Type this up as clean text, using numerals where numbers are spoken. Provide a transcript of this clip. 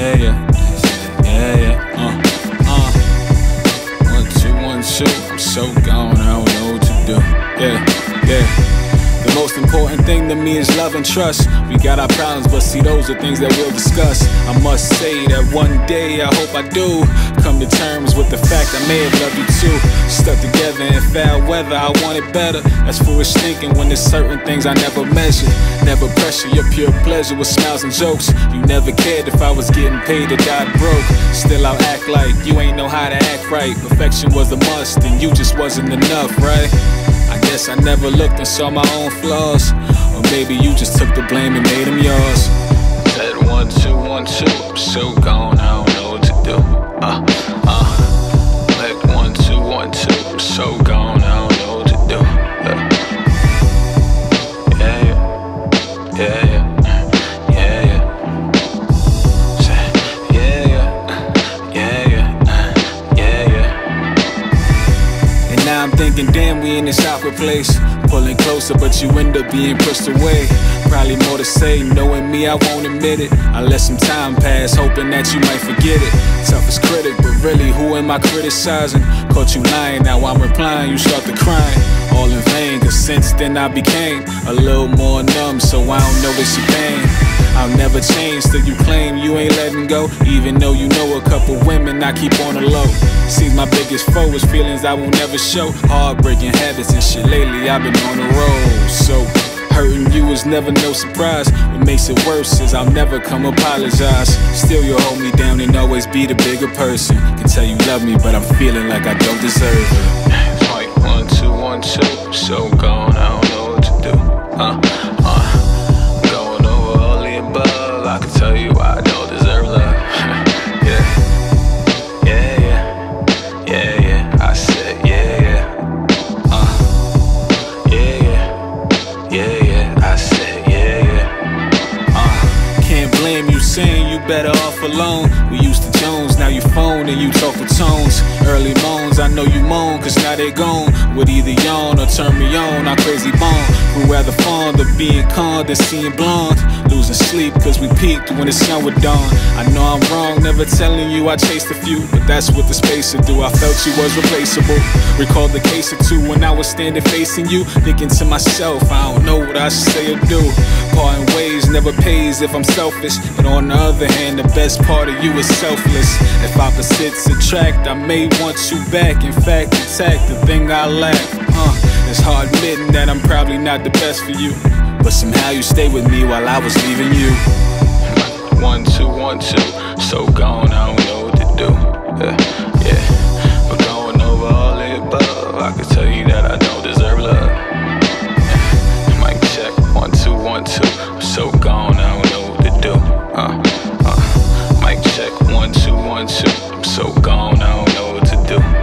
Yeah, yeah, yeah, yeah. 1, 2, 1, 2. I'm so gone, I don't know what to do. Yeah, yeah. The most important thing to me is love and trust. We got our problems, but see, those are things that we'll discuss. I must say that one day, I hope I do come to terms with the fact I may have loved you too. Stuck together in foul weather, I want it better. That's foolish thinking when there's certain things I never measured. Never pressure your pure pleasure with smiles and jokes. You never cared if I was getting paid or died broke. Still I'll act like you ain't know how to act right. Perfection was a must and you just wasn't enough, right? I guess I never looked and saw my own flaws. Or maybe you just took the blame and made them yours. Said 1, 2, 1, 2. I'm so gone, I don't know what to do. Like 1, 2, 1, 2. I'm so gone, I don't know what to do. Yeah, yeah, yeah, yeah, yeah, yeah. Say, yeah, yeah, yeah, yeah, yeah. And now I'm thinking, damn, we in this awkward place. Pulling closer, but you end up being pushed away. Probably more to say, knowing me, I won't admit it. I let some time pass, hoping that you might forget it. Toughest critic, but really, who am I criticizing? Caught you lying, now I'm replying, you start to crying. All in vain, cause since then I became a little more numb, so I don't notice your pain. I'll never change till you claim you ain't letting go. Even though you know a couple women I keep on the low. Seems my biggest foe is feelings I will never show. Heartbreaking habits and shit, lately I've been on the road. So hurting you is never no surprise. What makes it worse is I'll never come apologize. Still you'll hold me down and always be the bigger person. Can tell you love me, but I'm feeling like I don't deserve it. It's like 1, 2, 1, 2. So gone, I don't know what to do. Going over all the above. I can tell you I don't deserve love. Yeah, yeah, yeah, yeah, yeah. I said yeah, yeah. Yeah, yeah, yeah, yeah. I said yeah, yeah. Can't blame you saying you better off alone. We used to Jones, now you phone and you talk with tones. Early moans, I know you moan, cause now they gone. Would either yawn or turn me on, our crazy bone. Grew rather fond of being con than seeing blonde. Losing sleep cause we peaked when the sun would dawn. I know I'm wrong, never telling you I chased a few, but that's what the space would do. I felt you was replaceable. Recalled the case or two when I was standing facing you, thinking to myself, I don't know what I should say or do. Parting ways never pays if I'm selfish, but on the other hand, the best part of you is selfless. If opposites attract, I may want you back. In fact, attack the thing I lack. It's hard admitting that I'm probably not the best for you, but somehow you stayed with me while I was leaving you. 1, 2, 1, 2. So gone, I don't know what to do. Yeah, but going over all the above, I can tell you that I don't deserve love. Mic check, 1, 2, 1, 2. I'm so gone, I don't know what to do. Mic check, 1, 2, 1, 2. I'm so gone, I don't know what to do.